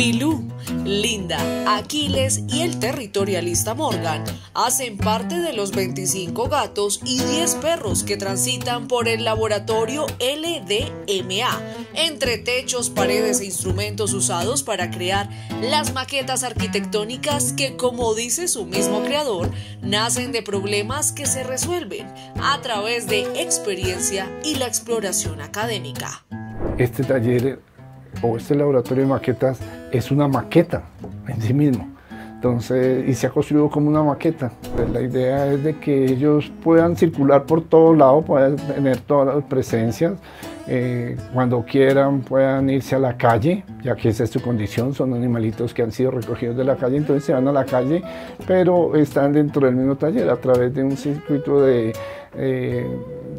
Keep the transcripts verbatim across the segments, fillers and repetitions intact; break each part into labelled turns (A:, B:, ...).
A: Milú, Linda, Aquiles y el territorialista Morgan hacen parte de los veinticinco gatos y diez perros que transitan por el laboratorio L D M A, entre techos, paredes e instrumentos usados para crear las maquetas arquitectónicas que, como dice su mismo creador, nacen de problemas que se resuelven a través de experiencia y la exploración académica.
B: Este taller o este laboratorio de maquetas es una maqueta en sí mismo, entonces, y se ha construido como una maqueta. Pues la idea es de que ellos puedan circular por todo lado, puedan tener todas las presencias, eh, cuando quieran puedan irse a la calle, ya que esa es su condición, son animalitos que han sido recogidos de la calle, entonces se van a la calle, pero están dentro del mismo taller a través de un circuito de, eh,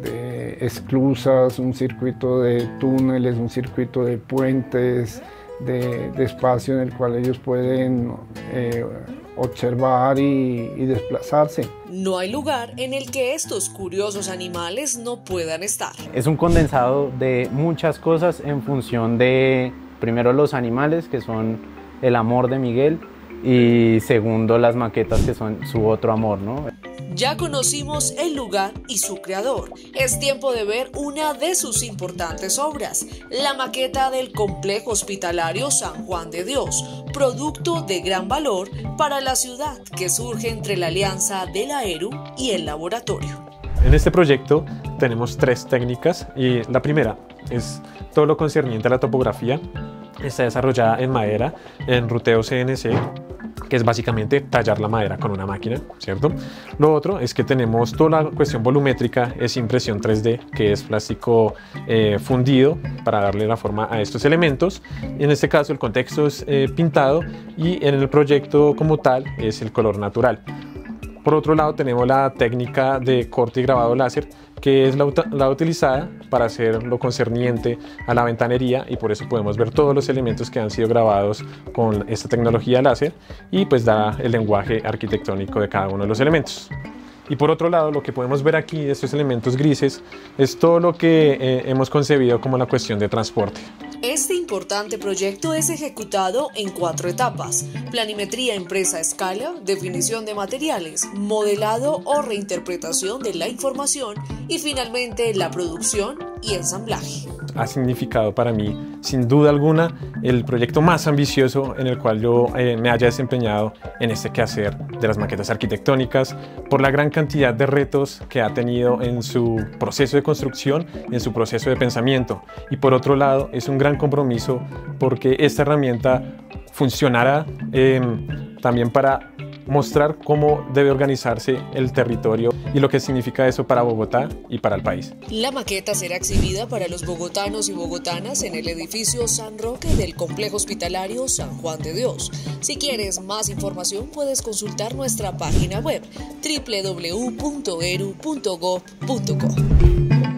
B: de esclusas, un circuito de túneles, un circuito de puentes, de, de espacio en el cual ellos pueden eh, observar y, y desplazarse.
A: No hay lugar en el que estos curiosos animales no puedan estar.
C: Es un condensado de muchas cosas en función de, primero, los animales, que son el amor de Miguel, y segundo, las maquetas, que son su otro amor, ¿no?
A: Ya conocimos el lugar y su creador. Es tiempo de ver una de sus importantes obras, la maqueta del Complejo Hospitalario San Juan de Dios, producto de gran valor para la ciudad que surge entre la alianza de la E R U y el laboratorio.
D: En este proyecto tenemos tres técnicas y la primera es todo lo concerniente a la topografía. Está desarrollada en madera, en ruteo C N C, que es básicamente tallar la madera con una máquina, ¿cierto? Lo otro es que tenemos toda la cuestión volumétrica, es impresión tres D, que es plástico eh, fundido para darle la forma a estos elementos. En este caso el contexto es eh, pintado y en el proyecto como tal es el color natural. Por otro lado tenemos la técnica de corte y grabado láser, que es la, la utilizada para hacer lo concerniente a la ventanería, y por eso podemos ver todos los elementos que han sido grabados con esta tecnología láser y pues da el lenguaje arquitectónico de cada uno de los elementos. Y por otro lado, lo que podemos ver aquí de estos elementos grises es todo lo que eh, hemos concebido como la cuestión de transporte.
A: Este importante proyecto es ejecutado en cuatro etapas: planimetría impresa a escala, definición de materiales, modelado o reinterpretación de la información y finalmente la producción y ensamblaje.
D: Ha significado para mí, sin duda alguna, el proyecto más ambicioso en el cual yo eh, me haya desempeñado en este quehacer de las maquetas arquitectónicas, por la gran cantidad de retos que ha tenido en su proceso de construcción, en su proceso de pensamiento, y por otro lado es un gran compromiso porque esta herramienta funcionará eh, también para mostrar cómo debe organizarse el territorio y lo que significa eso para Bogotá y para el país.
A: La maqueta será exhibida para los bogotanos y bogotanas en el edificio San Roque del Complejo Hospitalario San Juan de Dios. Si quieres más información, puedes consultar nuestra página web doble u doble u doble u punto e r u punto gob punto co.